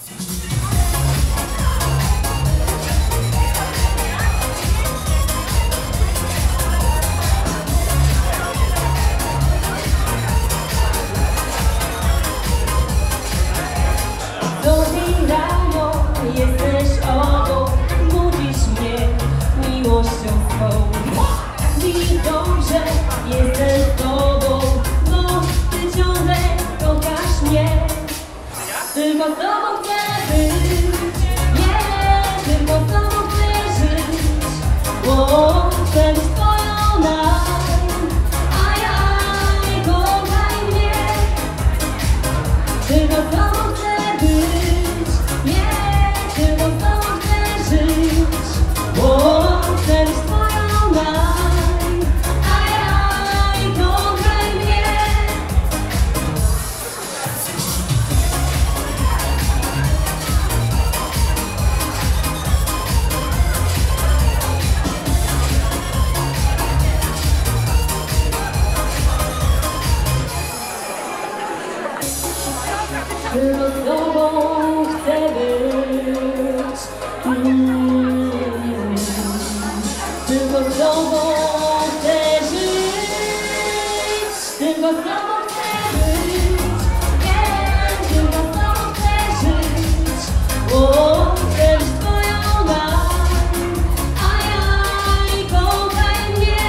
Jesteś obok, budzisz mnie miłością swą. Mi dobrze, jestem z tobą, bo ty ciągle kochasz mnie. Tylko z tobą chcę być, nie, tylko z tobą chcę żyć. Bo chcę być twoją aj, kochaj mnie. Tylko z tobą chcę być, nie. Tylko z tobą chcę żyć, bo chcę być twoją aj, kochaj mnie. Tylko z tobą chcę być, tylko z tobą chcę żyć, tylko z tobą chcę być, nie, tylko z tobą chcę żyć, bo chcę być twoją aj, kochaj mnie.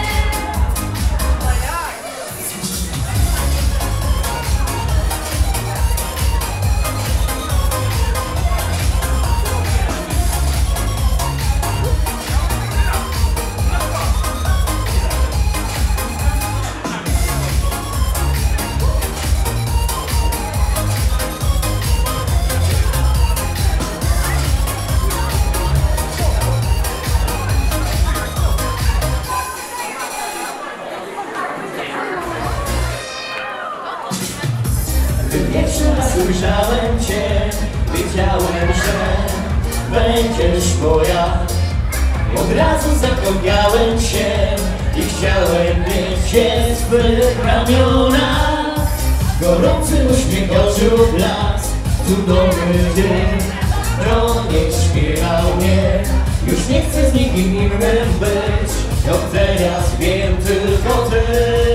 Pierwszy raz ujrzałem cię, wiedziałem, że będziesz moja. Od razu zakochałem się i chciałem mieć cię w swych ramionach. Gorący uśmiech oczu blask, cudowny dzień, prąd śpiewał mnie. Już nie chcę z nikim innym być, od teraz wiem tylko ty.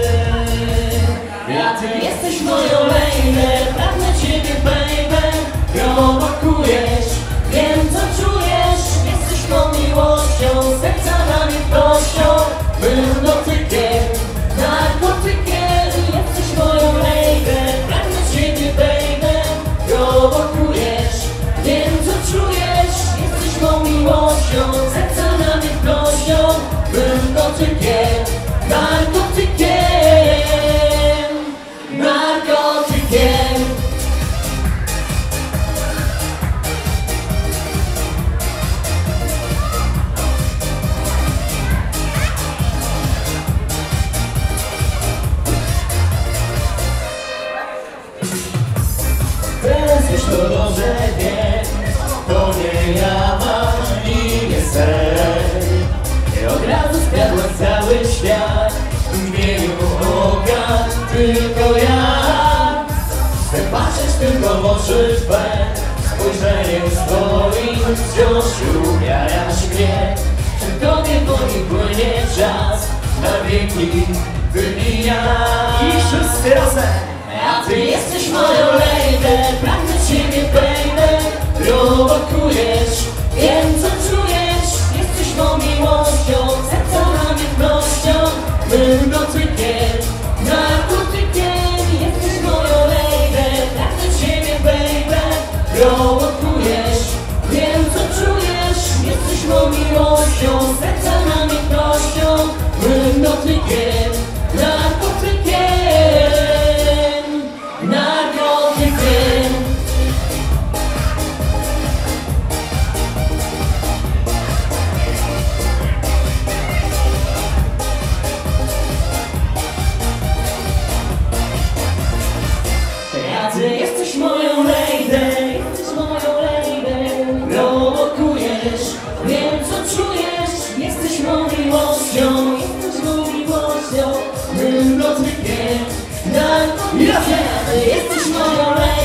A ty jesteś moją lady, pragnę ciebie, baby. Prowokujesz, wiem co czujesz. Jesteś mą miłością, serca na mnie prością. Mym dotykiem, narkotykiem. Jesteś moją lady, pragnę ciebie, baby. Prowokujesz, wiem co czujesz. Jesteś mą miłością, serca na mnie prością. Mym dotykiem, narkotykiem. Teraz już to dobrze wiem, to nie ja mam i nie sen. Od razu skradłem cały świat, w imieniu oka tylko ja. Chcę patrzeć tylko w oczy twe, spojrzeniem swoim wciąż umiarasz mnie. Przy tobie woli płynie czas, na wieki wymija. I wszyscy razem. A ty jesteś moją lady, pragnę ciebie, baby. Prowokujesz, wiem co czujesz. Jesteś mą miłością, serca na mnie prością. Mym dotykiem, narkotykiem. Jesteś moją lady, pragnę ciebie, baby. Prowokujesz, wiem co czujesz. Jesteś mą miłością, serca na mnie prością. Mym dotykiem, narkotykiem. Ty jesteś moją lady, prowokujesz, wiem co czujesz. Jesteś mą miłością, mym dotykiem, narkotykiem. Ty jesteś moją lady.